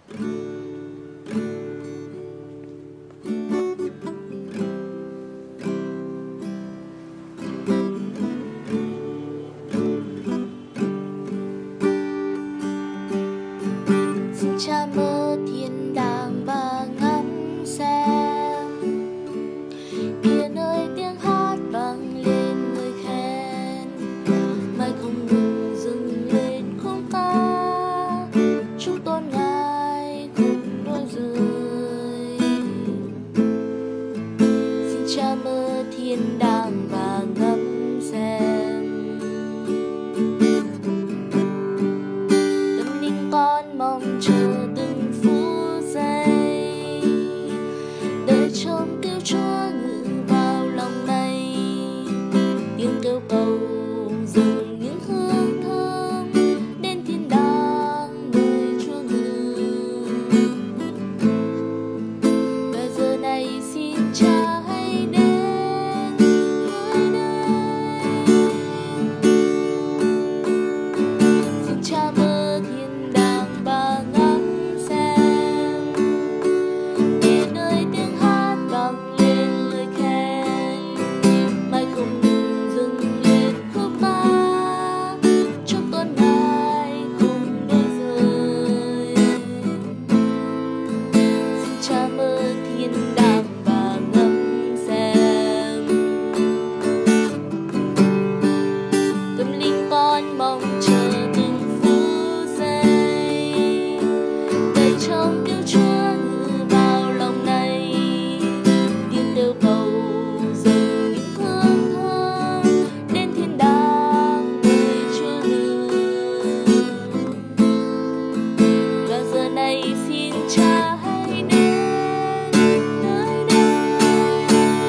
Xin cha mơ thiên đàng và ngắm xem biển ơi, tiếng hát vang lên lời khen, mai không ngừng dâng lên khúc ca chúc tôn ngài không đôi rời. Xin cha mơ thiên đàng và ngắm xem tâm linh con mong chờ từng phút giây, đợi trông kêu Chúa ngự vào lòng này, tiếng kêu cầu dừng những hương thơm đến thiên đàng nơi Chúa ngự. Và giờ này xin Cha hãy đến nơi đây, xin Cha mơ thiên đàng và ngắm xem biển ơi, tiếng hát vang lên lời khen, mai không ngừng dâng lên khúc ca chúc tôn ngài không đôi rời. Xin Cha mơ thiên đàng và ngắm xem tâm linh con mong chờ từng phút giây, đợi trông kêu Chúa ngự vào lòng này, tiếng kêu cầu dâng những hương thơm đến thiên đàng nơi Chúa ngự. Và giờ này xin Cha hãy đến nơi đây,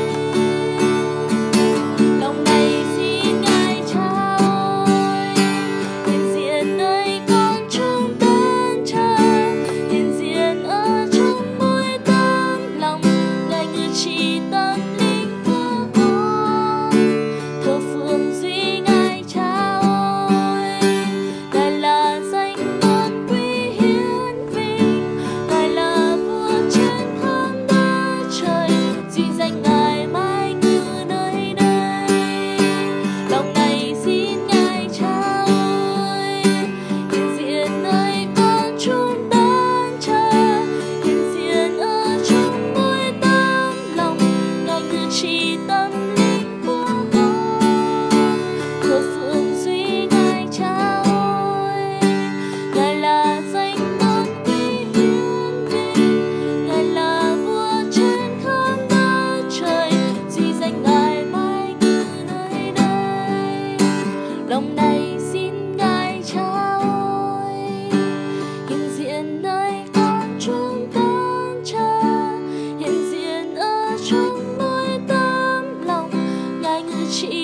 lòng này xin ngài Cha ơi, hiện diện nơi con chúng tân chờ, hiện diện ở trong mỗi tấm lòng, ngài ngự trị tâm linh của con, thờ phượng duy ngài Cha ơi, ngài là danh môn quý hiển vinh, ngài là vua trên khắp đất trời, duy danh ngài mãi ngự nơi đây. Lòng này xin ngài Cha ơi, hiện diện nơi con chúng tân chờ, hiện diện ở trong mỗi tấm lòng, ngài ngự trị tâm linh của con, thờ phượng duy ngài Cha ơi, ngài là danh môn quý hiển vinh, ngài là vua trên khắp đất trời, duy danh ngài mãi ngự nơi đây. Lòng này xin ngài Cha ơi, hiện diện nơi con chúng tân chờ, hiện diện ở trong mỗi tấm lòng, ngài ngự trị